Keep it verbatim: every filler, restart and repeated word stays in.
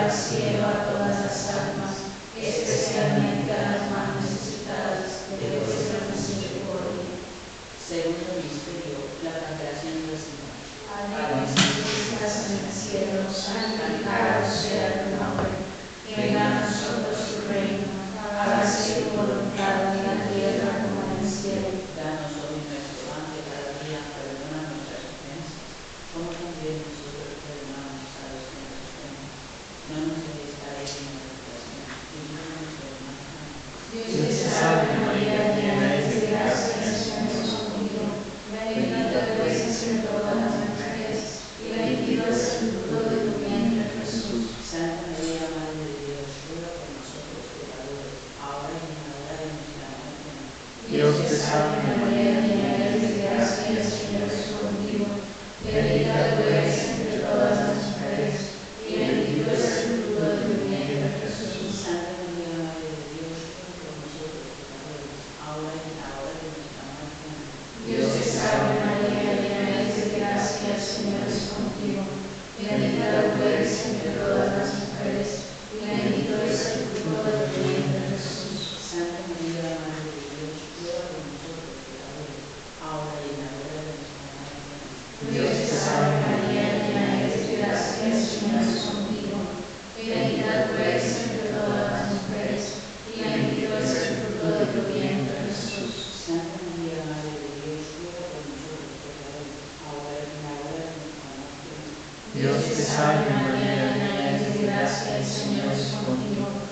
al cielo a todas las almas, especialmente a las más necesitadas de vuestra misericordia. Segundo misterio, la congregación del Señor. Padre nuestro que estás en el cielo, santificado sea tu nombre. Venga a nosotros tu reino. Hágase tu voluntad en la tierra como en el cielo. Danos hoy nuestro pan de cada día, perdona nuestras ofensas, como también nosotros perdonamos a los que nos ofenden. No nos dejes caer en la tentación, y líbranos del mal. Dios te salve María, llena eres de gracia, el Señor es contigo. Bendita tú eres entre todas las mujeres, y bendito es el fruto de tu vientre, Jesús. Santa María, Madre de Dios, ruega por nosotros pecadores, ahora y en la hora de nuestra muerte. Dios te salve María, llena eres de gracia, el Señor es contigo. Bendita tú eres entre todas las mujeres, y bendito es el fruto de tu vientre, Jesús. Santa María, Madre de Dios, ruega por nosotros pecadores, ahora y en la hora de nuestra muerte. Dios te salve María, llena eres de gracia, el Señor es contigo. Bendita tú eres entre todas las mujeres, y bendito es el fruto de tu vientre, Jesús. Santa María, Madre de Dios, ruega por nosotros pecadores, ahora y en la hora de nuestra muerte. Dios te salve María, llena eres de gracia, el Señor es contigo. Bendita tú eres entre todas las mujeres, y bendito es el fruto de tu vientre, Jesús. Santa María, Madre de Dios, ruega por nosotros pecadores, ahora y en la hora de nuestra muerte. Dios te salve María, llena eres de gracia, el Señor es contigo.